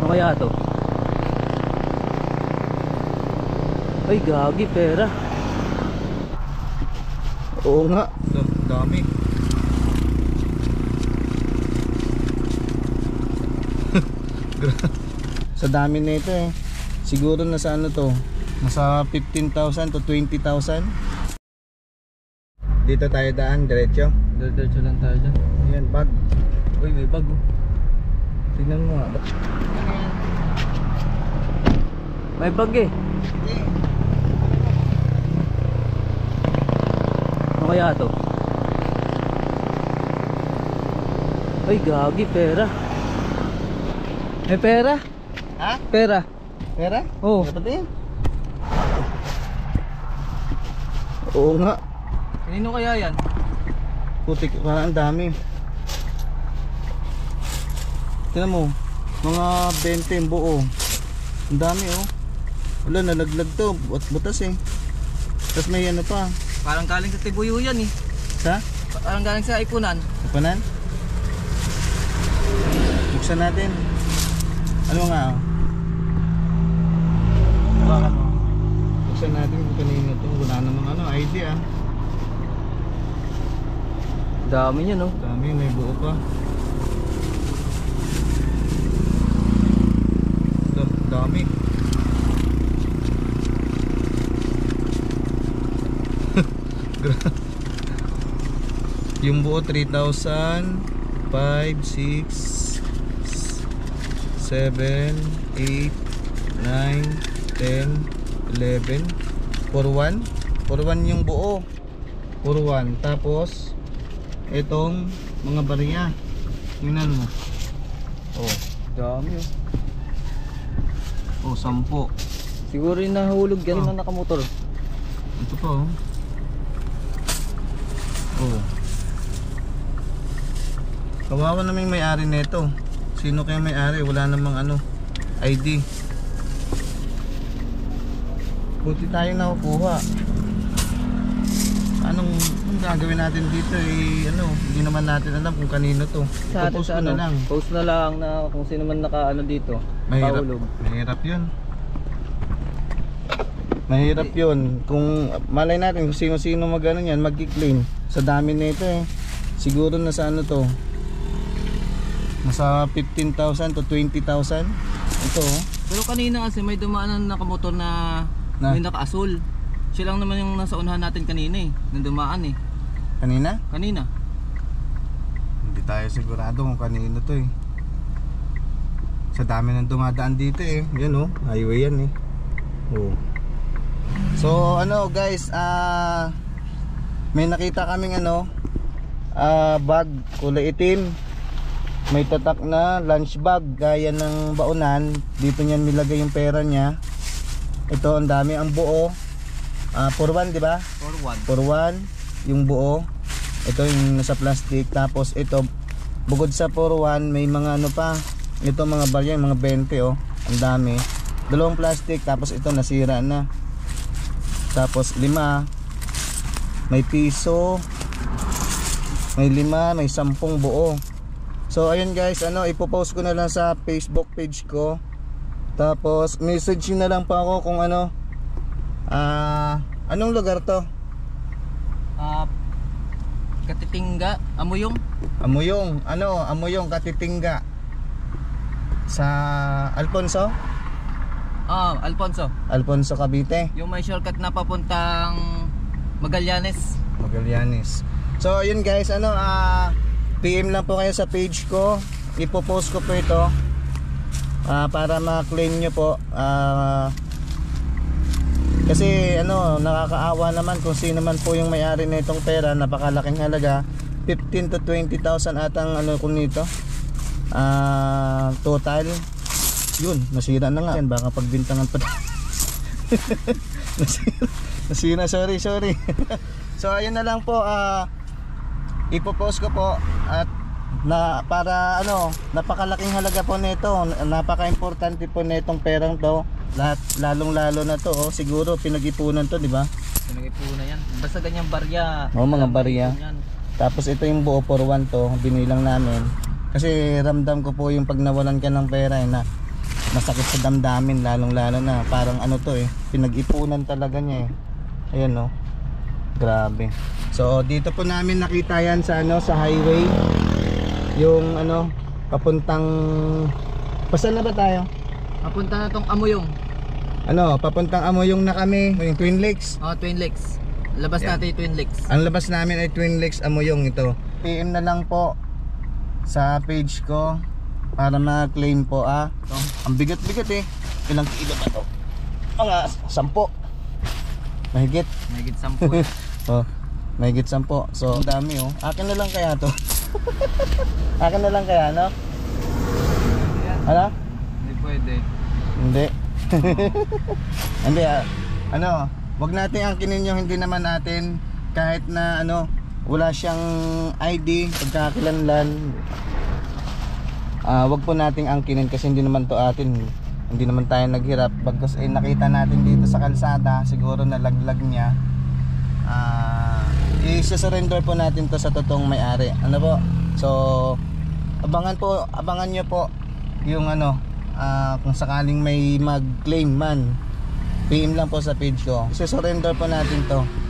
kaya to? Ay, gagi, pera. Oo nga. Dami. Sa dami nito eh. Siguro nasa ano to? Nasa 15,000 to 20,000. Dito tayo daan, diretso. Diretso lang tayo dyan. Ayan, bag. Uy, may bag oh. Tingnan mo nga. May bag eh. Ano kaya to? Ay, gagi, pera. May pera? Ha? Pera. Pera? Oo. Patingin. Oo nga. Kanino kaya yan? Putik, parang ang dami. Tingnan mo, mga 20 yung buo. Ang dami oh. Wala, nalaglag to, butas eh. Tapos may ano pa. Parang galing sa Tibuyo yan eh. Sa? Parang galing sa Ipunan. Kapanan? Buksan natin. Ano nga oh? Bakit? Buksan natin kung kanina to. Wala namang ano, ID ah. Dami niya no. Dami, may buo pa. Dami. Yung buo 3,000, 5, 6, 7, 8, 9, 10, 11, 41. 41 yung buo. 41. Tapos itong mga bariya. Tingnan mo. Oh, Dami oh. oh 10. Siguro yung nahulog yan na nakamotor. Ito pa oh. Oh. Kawawa naman yung may-ari nito. Sino kaya may-ari? Wala namang ano, ID. Buti tayo nakukuha. Anong gagawin natin dito eh, ano, hindi naman natin alam kung kanino to. Sa atin Post sa ko ano, na lang. post na lang na kung sino man nakaano dito. Mahirap. Pahulog. Mahirap 'yun. Mahirap 'yun. Kung malay natin kung sino-sino magano niyan, magki-claim. Sa dami nito eh. Siguro nasa ano to? Nasa 15,000 to 20,000. Ito oh. Pero kanina kasi may dumaan na nakamotor na may naka-asul. Siya lang naman yung nasa unahan natin kanina eh. Nang dumaan eh. Kanina? Kanina. Hindi tayo sigurado kung kanino to eh. Sa dami ng dumadaan dito eh. Yan oh, highway yan eh. Oh. So ano guys, may nakita kaming ano, bag kulay itim. May tatak na lunch bag gaya ng baunan. Dito niyan nilagay yung pera niya. Ito ang dami, ang buo. 4-1 di ba? 4-1 yung buo. Ito yung nasa plastic. Tapos ito bukod sa 4-1 may mga ano pa. Ito mga barya, mga 20 oh. Ang dami. Dalawang plastic tapos ito nasira na. Tapos 5. May piso. May 5, may 10 buo. So ayun guys, ano, ipopost ko na lang sa Facebook page ko. Tapos message na lang pa ako kung ano, anong lugar to? Katitingga, Amuyong. Amuyong, ano, Amuyong, Katitingga. Sa Alfonso? Alfonso. Alfonso, Cavite. Yung may shortcut na papuntang Magallanes. Magallanes. So ayun guys, ano, PM lang po kayo sa page ko. Ipopost ko po ito para ma-claim nyo po. Kasi ano, nakakaawa naman kung sino man po yung may-ari na itong pera. Napakalaking halaga, 15 to 20,000 atang ano kung nito, total. Yun, nasira na nga yan. Baka pagbintangan pa. nasira, sorry. So ayun na lang po, ipopost ko po at para ano, napakalaking halaga po nito, napaka-importante po nitong perang to. Lalong lalo na to, oh, siguro pinag-ipunan to, di ba? Pinag-ipunan yan. Basta ganyang barya. Oh, mga barya. Tapos ito yung buo 4-1 to, binilang namin. Kasi ramdam ko po yung pag nawalan ka ng pera na masakit sa damdamin, lalong lalo na parang ano to eh, pinag-ipunan talaga niya eh. Ayan no, grabe. So dito po namin nakita yan sa ano, sa highway, yung ano papuntang, pasan na ba tayo? Papunta na tong Amoyong. Ano, papuntang Amoyong na kami, yung Twin Lakes. Oh, Twin Lakes. Labas Yan. natin yung Twin Lakes. Ang labas namin ay Twin Lakes Amoyong ito. PM na lang po sa page ko para ma-claim po ah. So, ang bigat-bigat eh. Ilang kilo ba to? Mga 10. Mahigit. Mahigit 10 eh. Oh, mahigit 10. So, ang dami oh. Akin na lang kaya to. Akin na lang kaya, no? Ano? Hindi pwede. Hindi. Hindi ano, wag natin angkinin yung hindi naman natin, kahit na ano, wala siyang ID, pagkakakilanlan. Wag po nating angkinin kasi hindi naman to atin. Hindi naman tayo naghirap. Bagkus eh nakita natin dito sa kalsada, siguro nalaglag niya. I-surrender po natin to sa totoong may-ari. Ano po? So, abangan nyo po yung ano, kung sakaling may mag-claim man, PM lang po sa page ko. I-surrender po natin to.